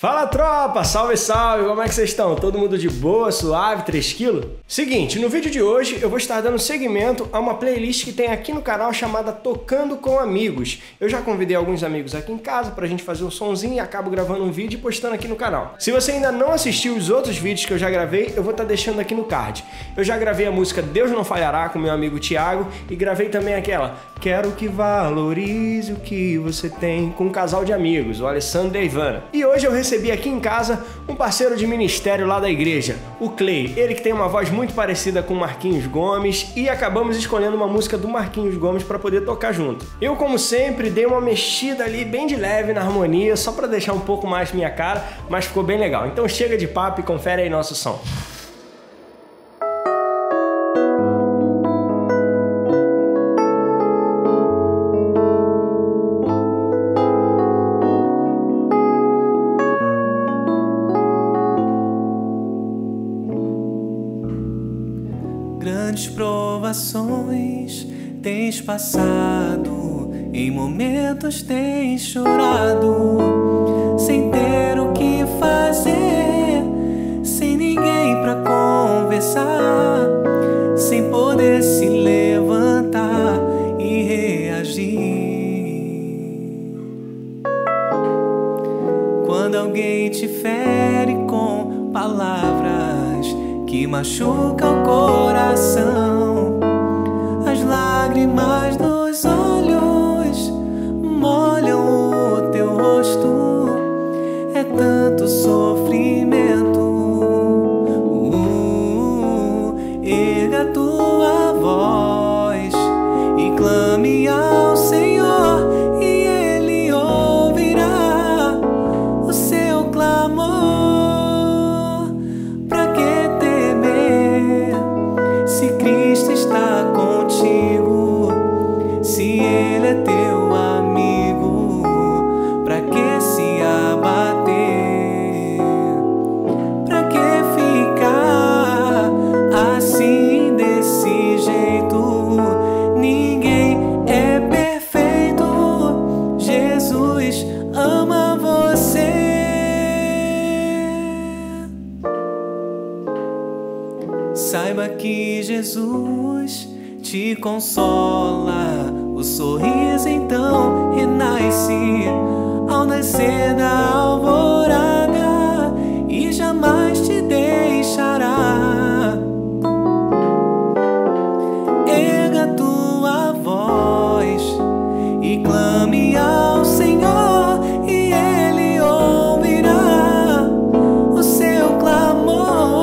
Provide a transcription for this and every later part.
Fala tropa, salve salve, como é que vocês estão? Todo mundo de boa, suave, 3 quilos? Seguinte, no vídeo de hoje eu vou estar dando seguimento a uma playlist que tem aqui no canal chamada Tocando com Amigos. Eu já convidei alguns amigos aqui em casa pra gente fazer um sonzinho e acabo gravando um vídeo e postando aqui no canal. Se você ainda não assistiu os outros vídeos que eu já gravei, eu vou estar deixando aqui no card. Eu já gravei a música Deus Não Falhará com meu amigo Thiago e gravei também aquela Quero que valorize o que você tem com um casal de amigos, o Alessandro e a Ivana. E hoje eu recebi aqui em casa um parceiro de ministério lá da igreja, o Clay. Ele que tem uma voz muito parecida com o Marquinhos Gomes e acabamos escolhendo uma música do Marquinhos Gomes para poder tocar junto. Eu, como sempre, dei uma mexida ali bem de leve na harmonia, só para deixar um pouco mais minha cara, mas ficou bem legal. Então chega de papo e confere aí nosso som. Grandes provações tens passado, em momentos tens chorado, sem ter o que fazer, sem ninguém pra conversar, sem poder se levantar e reagir. Quando alguém te fere com palavras que machuca o coração, as lágrimas dos olhos molham o teu rosto, é tanto sofrimento. Erga tua voz e clame ao Senhor, e Ele ouvirá o seu clamor. Cristo está contigo, se Ele é teu amigo, pra que se abater? Pra que ficar assim desse jeito? Ninguém é perfeito, Jesus ama você. Saiba que Jesus te consola, o sorriso então renasce ao nascer da alvorada e jamais te deixará. Erga tua voz e clame ao Senhor, e Ele ouvirá o seu clamor.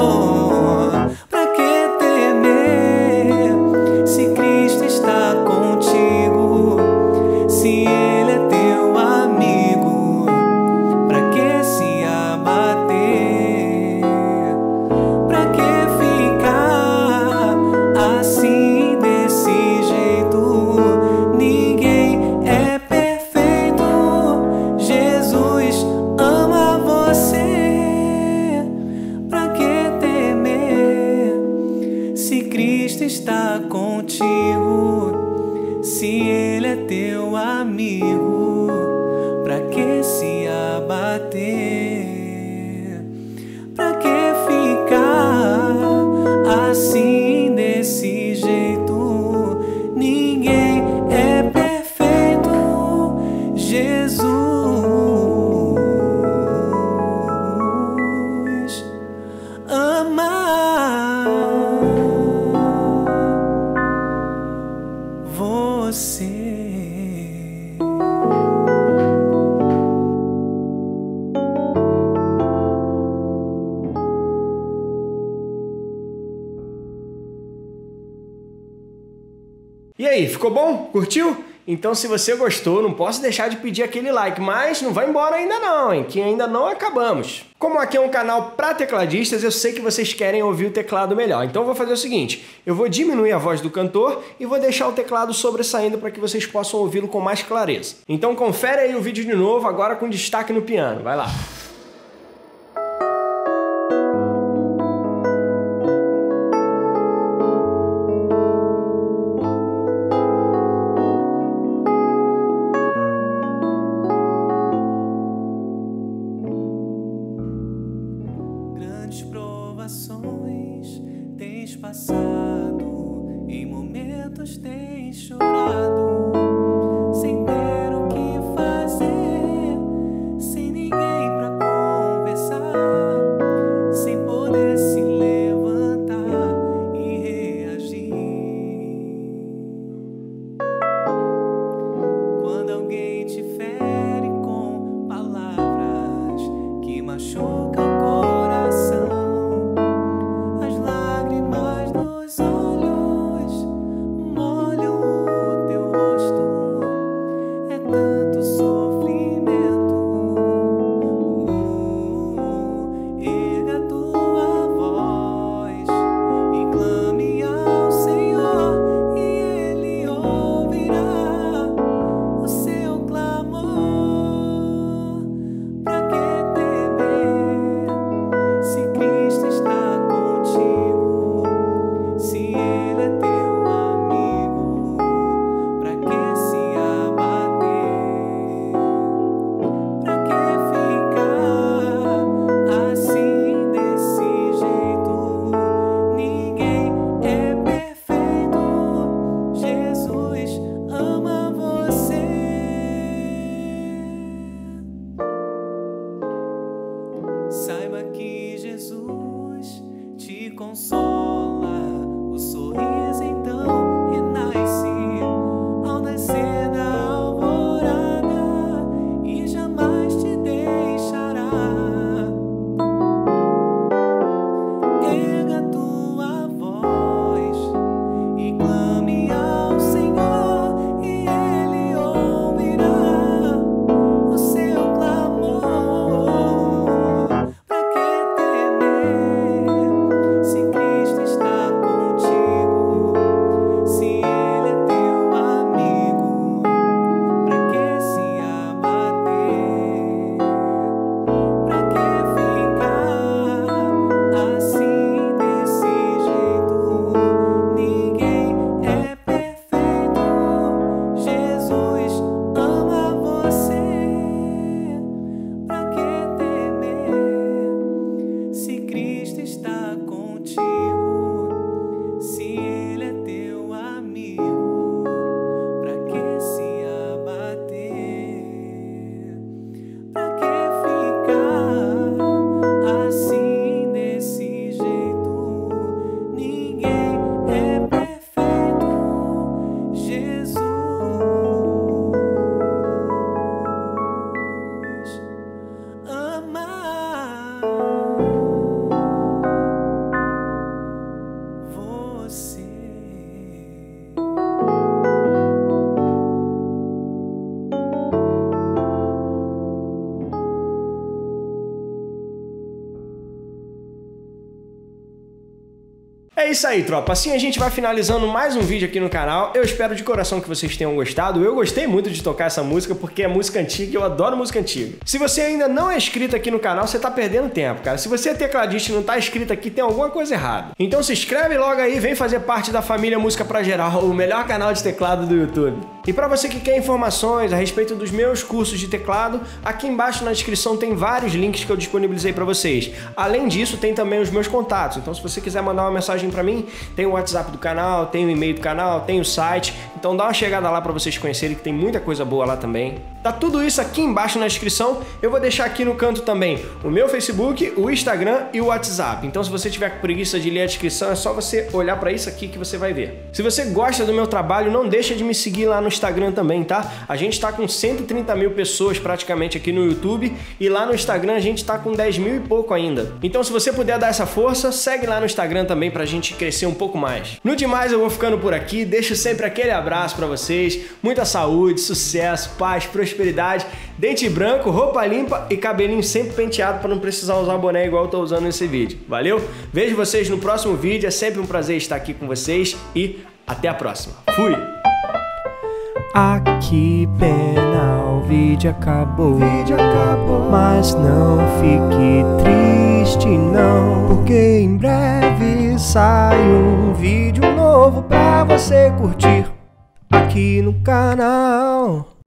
Se Ele é teu amigo, pra que se abater? Pra que ficar assim desse jeito? Ninguém é perfeito, Jesus ama você. Pra que temer, se Cristo está contigo? Se Ele é teu amigo, pra que se abater? Pra que ficar assim desse jeito? Ninguém é perfeito, Jesus ama você. E aí, ficou bom? Curtiu? Então se você gostou, não posso deixar de pedir aquele like, mas não vai embora ainda não, hein? Que ainda não acabamos. Como aqui é um canal para tecladistas, eu sei que vocês querem ouvir o teclado melhor. Então eu vou fazer o seguinte, eu vou diminuir a voz do cantor e vou deixar o teclado sobressaindo para que vocês possam ouvi-lo com mais clareza. Então confere aí o vídeo de novo, agora com destaque no piano. Vai lá. grandes provações tens passado, em momentos tens chorado, sem ter o que fazer, sem ninguém pra conversar, sem poder se levantar e reagir. Quando alguém te fere com palavras que machucam o coração, as lágrimas dos olhos molham o teu rosto, é tanto sofrimento. Erga a tua voz e clame ao Senhor, e Ele ouvirá o seu clamor. Pra que temer se Cristo está contigo? Se Ele é teu amigo, pra que se abater? Pra que ficar assim desse jeito? Ninguém é perfeito. Jesus ama você. Saiba que Jesus te consola, o sorriso então renasce ao nascer da alvorada e jamais te deixará. Erga a tua voz e clame ao Senhor, e Ele ouvirá o seu clamor. Pra que temer se Cristo está contigo? Se Ele é teu amigo, pra que se abater? Pra que ficar assim desse jeito? Ninguém é perfeito. Jesus ama você. Pra que temer se Cristo está contigo? Se Ele é teu amigo, pra que se abater? Pra que ficar assim desse jeito? Ninguém é perfeito. Jesus ama você. É isso aí, tropa. Assim a gente vai finalizando mais um vídeo aqui no canal. Eu espero de coração que vocês tenham gostado. Eu gostei muito de tocar essa música porque é música antiga e eu adoro música antiga. Se você ainda não é inscrito aqui no canal, você tá perdendo tempo, cara. Se você é tecladista e não tá inscrito aqui, tem alguma coisa errada. Então se inscreve logo aí, vem fazer parte da família Música Pra Geral, o melhor canal de teclado do YouTube. E pra você que quer informações a respeito dos meus cursos de teclado, aqui embaixo na descrição tem vários links que eu disponibilizei pra vocês. Além disso, tem também os meus contatos. Então se você quiser mandar uma mensagem pra mim, tem o WhatsApp do canal, tem o e-mail do canal, tem o site. Então dá uma chegada lá pra vocês conhecerem, que tem muita coisa boa lá também. Tá tudo isso aqui embaixo na descrição. Eu vou deixar aqui no canto também o meu Facebook, o Instagram e o WhatsApp. Então se você tiver com preguiça de ler a descrição, é só você olhar pra isso aqui que você vai ver. Se você gosta do meu trabalho, não deixa de me seguir lá no Instagram também, tá? A gente tá com 130 mil pessoas praticamente aqui no YouTube e lá no Instagram a gente tá com 10 mil e pouco ainda. Então se você puder dar essa força, segue lá no Instagram também pra gente crescer um pouco mais. No demais, eu vou ficando por aqui. Deixo sempre aquele abraço pra vocês. Muita saúde, sucesso, paz, prosperidade, dente branco, roupa limpa e cabelinho sempre penteado pra não precisar usar boné igual eu tô usando nesse vídeo. Valeu? Vejo vocês no próximo vídeo. É sempre um prazer estar aqui com vocês e até a próxima. Fui! Ah, que pena, o vídeo acabou. Mas não fique triste não, porque em breve sai um vídeo novo pra você curtir aqui no canal.